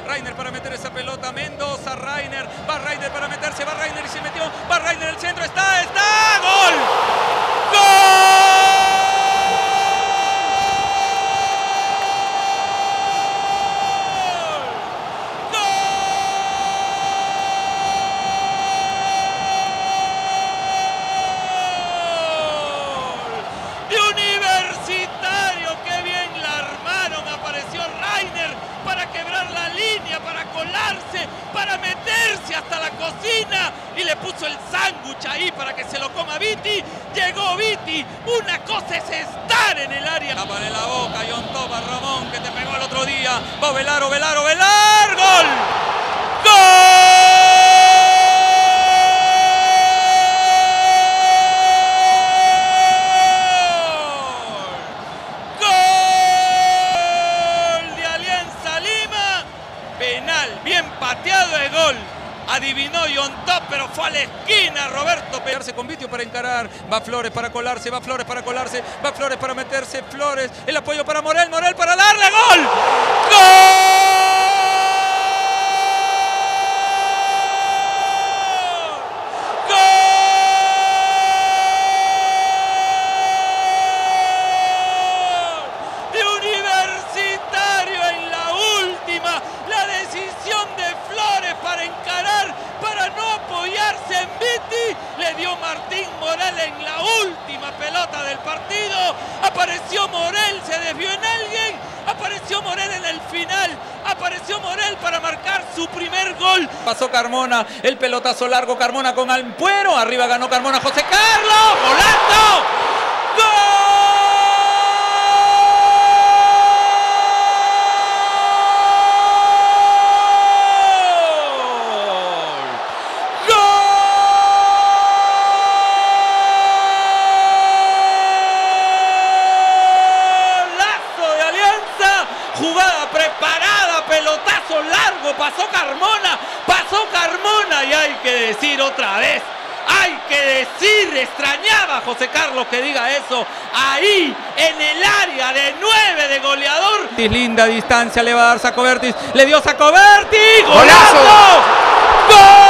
Reiner para meter esa pelota. Mendoza, Reiner. Va Reiner para meterse. Va Reiner y se metió. Va Reiner en el centro. ¡Está! ¡Gol! ¡Gol! Para quebrar la línea, para colarse, para meterse hasta la cocina y le puso el sándwich ahí para que se lo coma Viti. Llegó Viti, una cosa es estar en el área. Tápale la boca, John Toma, Ramón, que te pegó el otro día. Va Ovelar, Ovelar, Ovelar, ¡gol! ¡Gol! Penal, bien pateado de gol. Adivinó John Top, pero fue a la esquina Roberto. Pegarse con Vitio para encarar. Va Flores para colarse, va Flores para colarse, va Flores para meterse. Flores, el apoyo para Morel, Morel para darle gol. ¡Gol! Para encarar, para no apoyarse en Viti, le dio Martín Morel en la última pelota del partido. Apareció Morel, se desvió en alguien, apareció Morel en el final, apareció Morel para marcar su primer gol. Pasó Carmona, el pelotazo largo, Carmona con Ampuero, arriba ganó Carmona, José Carlos, volando, ¡gol! Jugada preparada, pelotazo largo, pasó Carmona y hay que decir otra vez, hay que decir, extrañaba a José Carlos que diga eso, ahí en el área de 9 de goleador. Linda distancia le va a dar Sacobertis, le dio Sacobertis, ¡golazo! ¡Gol!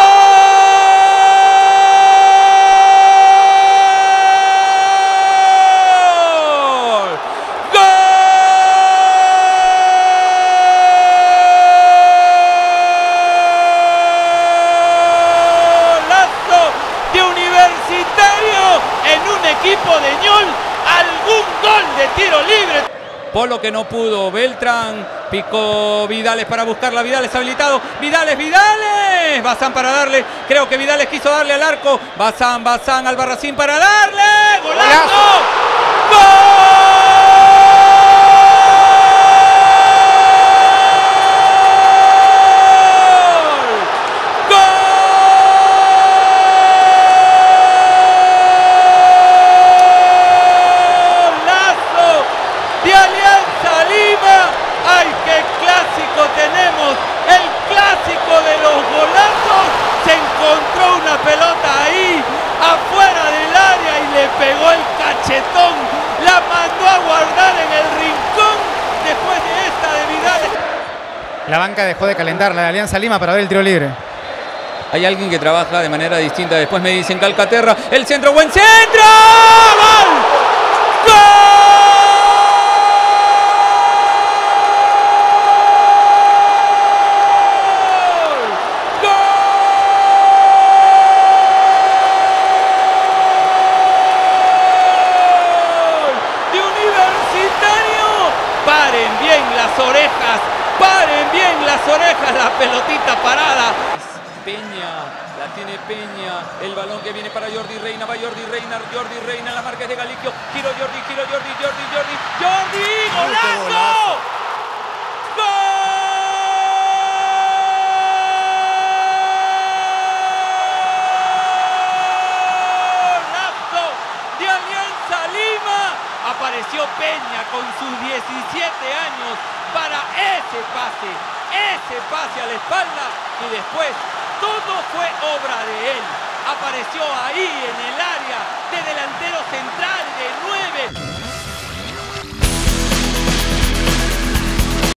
En un equipo de Ñol, algún gol de tiro libre. Polo que no pudo, Beltrán, picó Vidales para buscarla, Vidales habilitado, Vidales, Bazán para darle, creo que Vidales quiso darle al arco, Bazán, Albarracín para darle, ¡golazo! ¡Gol! ¡Ay, qué clásico tenemos! El clásico de los golazos. Se encontró una pelota ahí, afuera del área y le pegó el cachetón. La mandó a guardar en el rincón después de esta de Vidal. La banca dejó de calentar, la de Alianza Lima, para ver el tiro libre. Hay alguien que trabaja de manera distinta. Después me dicen Calcaterra. El centro, buen centro. ¡Gol! ¡Gol! Paren bien las orejas, la pelotita parada. Peña, la tiene Peña, el balón que viene para Jordi Reina, va Jordi Reina, la marca es de Galiquio, giro Jordi, ¡golazo! ¡Golazo de Alianza Lima! Apareció Peña con sus 17 años para ese pase a la espalda y después todo fue obra de él. Apareció ahí en el área de delantero central de 9.